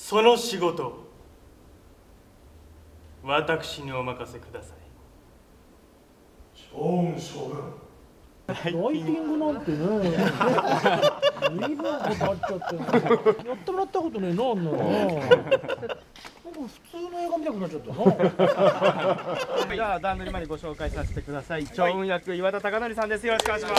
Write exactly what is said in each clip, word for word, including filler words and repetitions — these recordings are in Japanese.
その仕事、私にお任せください。 将軍将軍、 ライティングなんてね、随分ことあっちゃってね、やってもらったことねえな、あんなのな。なんか普通の映画見たくなっちゃったな。 じゃあ段取りまでご紹介させてください。長雲役岩田貴則さんです。よろしくお願いします。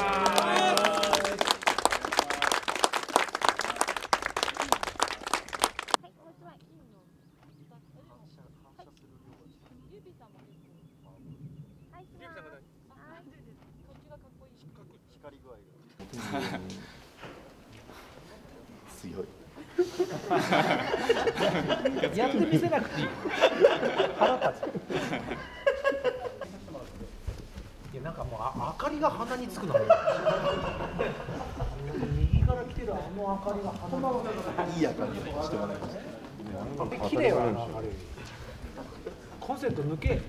強い。 やってみせなくていい。腹立つ。いや、なんかもうあ明かりが鼻につくな。右から来てるあの明かりが鼻に。 いい明かりをしてもらいました。 綺麗はあの明かり。コンセント抜け。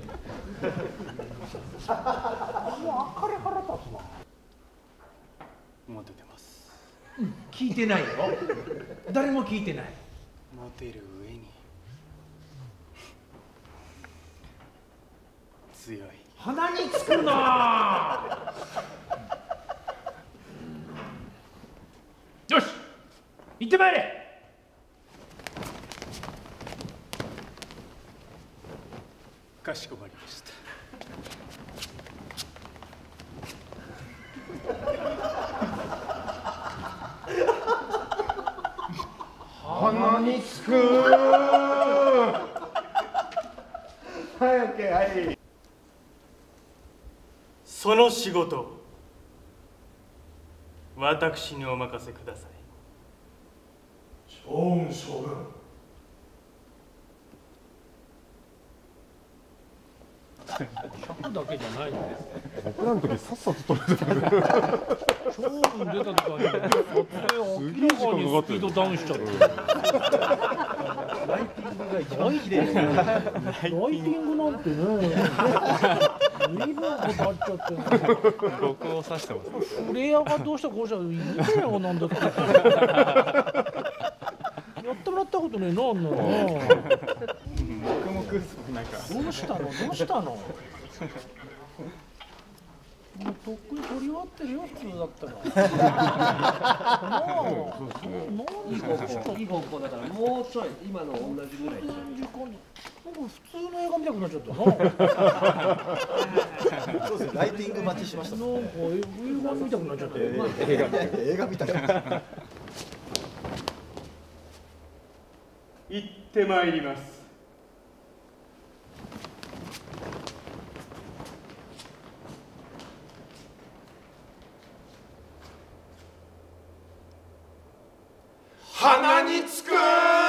あの明かり腹立つな。 モテてます。 聞いてないよ。誰も聞いてない。 モテる上に強い。 鼻につくな。よし、行ってまいれ。 かしこまりました。 鼻につく。はい、オッケー、はい。 その仕事、私にお任せください。 将軍将軍、 ひゃくだけじゃないんです。 僕らの時さっさと取れてた。 勝負出た途端に撮影明らかにスピードダウンしちゃって。ライティングが一番綺麗ですね。ライティングなんてね、随分ことあっちゃってね。 僕を指してます。 プレイヤーがどうしたこうしたらいいんだよ、なんだって。やってもらったことねえな、あんなのな。 僕もクースなんかどうしたの、どうしたの。もうとっくに取り終わってるよ、普通だったら。 いい方向、いい方向だから、もうちょい、今の同じぐらい。 なんか普通の映画見たくなっちゃったな。 そうですね、ライティング待ちしました。 なんか映画見たくなっちゃったよ。 映画みたいな。 行ってまいります。 鼻につく。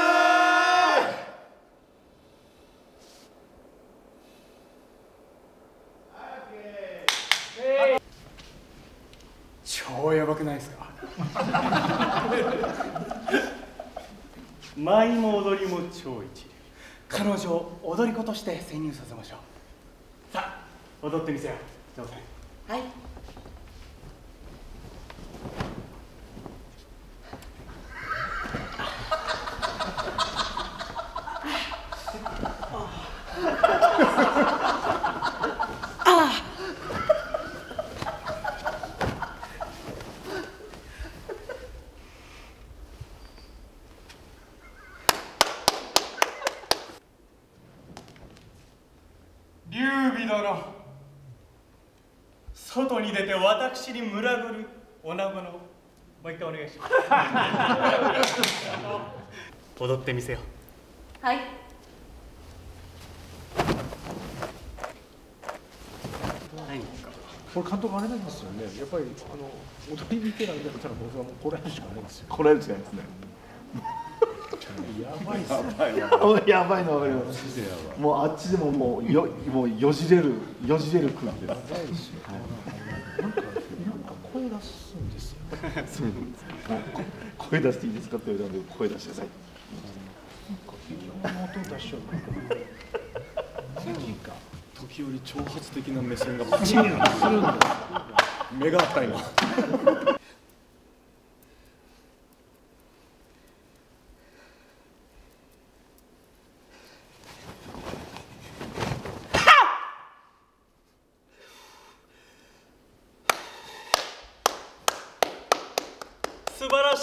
超やばくないですか。舞も踊りも超一流。彼女を踊り子として潜入させましょう。さあ、踊ってみせよう。どうぞ。はい。劉備殿、外に出て私に群がる女子のもう一回お願いします。踊ってみせよ。 はい。 何ですか。 これ監督あれなんですよね。やっぱりあの踊り見てないんだったら僕はもうこれしかないんですよ。 これ違いますね。 やばいっすね。 やばいのわかります。もうあっちでももうよもうよじれるよじれる空気です。 やばいっすよ。なんかなんか声出すんですよ。 そうです。声出していいですかって言われたので声出してください。 なんか音出しちゃう。 時折挑発的な目線がバチンするんだ。目があった今。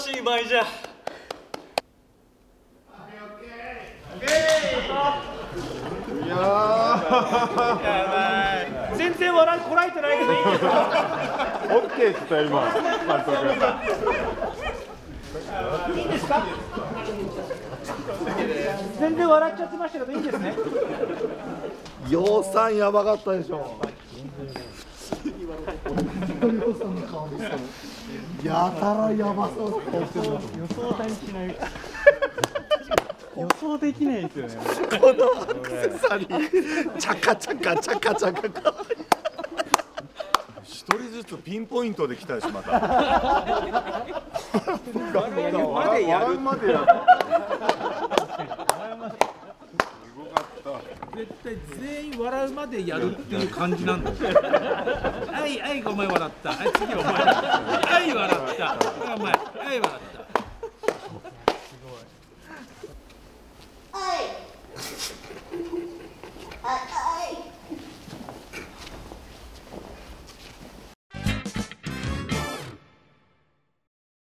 しい舞じゃ。 いやー全然笑いこらえてないけどいいですか。 オッケーって言ったよ今監督。 いいですか。全然笑っちゃってましたけどいいですね。 ようさんやばかったでしょ。ようさんの顔でしたね。やたらやばそうな顔してるな。 予想だにしない。予想できないですよね。 このアクセサリー、チャカチャカチャカチャカかわいい。 一人ずつピンポイントで来たしまた。 笑うまでやる。 笑うまでやる。 絶対全員笑うまでやるっていう感じなんだよ。はいはいお前笑った。はい次お前。はい笑った。はいお前はい笑った。